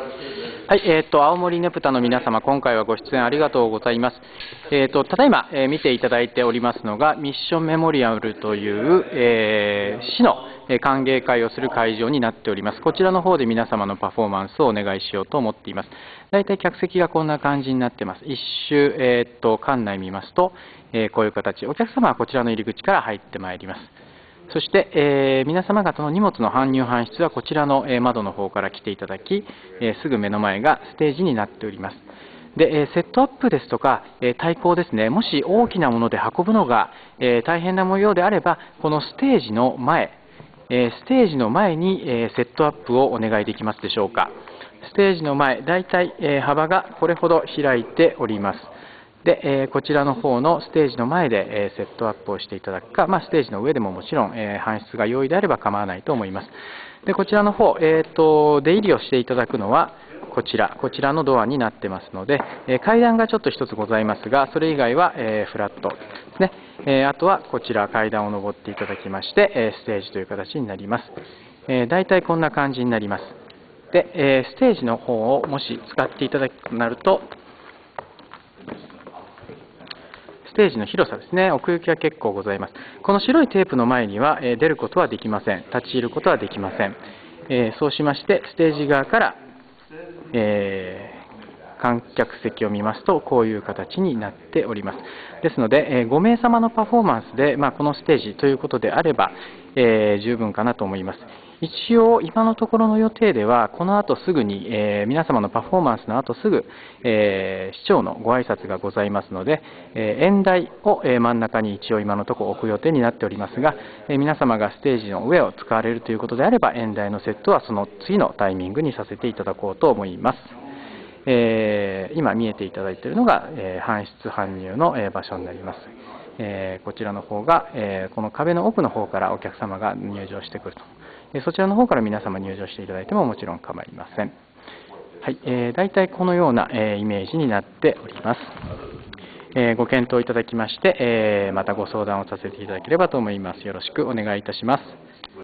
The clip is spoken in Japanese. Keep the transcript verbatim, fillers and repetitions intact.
はい、えー、と青森ねぷたの皆様、今回はご出演ありがとうございます。えー、とただいま、えー見ていただいておりますのが、ミッションメモリアルという、えー市のえー歓迎会をする会場になっております。こちらの方で皆様のパフォーマンスをお願いしようと思っています。大体客席がこんな感じになっています。一周、えー、と館内見ますと、えーこういう形、お客様はこちらの入り口から入ってまいります。そして、えー皆様方の荷物の搬入搬出はこちらの、えー窓の方から来ていただき、えーすぐ目の前がステージになっております。で、えーセットアップですとか、えー太鼓ですね、もし大きなもので運ぶのが、えー大変な模様であれば、このステージの前、えーステージの前に、えーセットアップをお願いできますでしょうか。ステージの前、だいたい、えー幅がこれほど開いております。で、えーこちらの方のステージの前で、えーセットアップをしていただくか、まあ、ステージの上でももちろん、えー搬出が容易であれば構わないと思います。で、こちらの方、えーと、出入りをしていただくのは、こちら、こちらのドアになってますので、えー階段がちょっと一つございますが、それ以外は、えーフラットですね。えーあとはこちら階段を上っていただきまして、えーステージという形になります。えー、大体こんな感じになります。で、えーステージの方をもし使っていただくとなると、ステージの広さですね、奥行きが結構ございます。この白いテープの前には、えー出ることはできません。立ち入ることはできません。えーそうしまして、ステージ側から、えー観客席を見ますと、こういう形になっております。ですので、えーご名様のパフォーマンスで、まあ、このステージということであれば、えー十分かなと思います。一応、今のところの予定では、この後すぐに、えー皆様のパフォーマンスの後すぐ、えー市長のご挨拶がございますので、えー演台を、えー真ん中に一応今のところ置く予定になっておりますが、えー皆様がステージの上を使われるということであれば、演台のセットはその次のタイミングにさせていただこうと思います。えー今見えていただいているのが、えー搬出搬入の、えー場所になります。えーこちらの方が、えーこの壁の奥の方からお客様が入場してくると。えーそちらの方から皆様入場していただいてももちろん構いません。はい、えー、大体このような、えーイメージになっております。えーご検討いただきまして、えーまたご相談をさせていただければと思います。よろしくお願いいたします。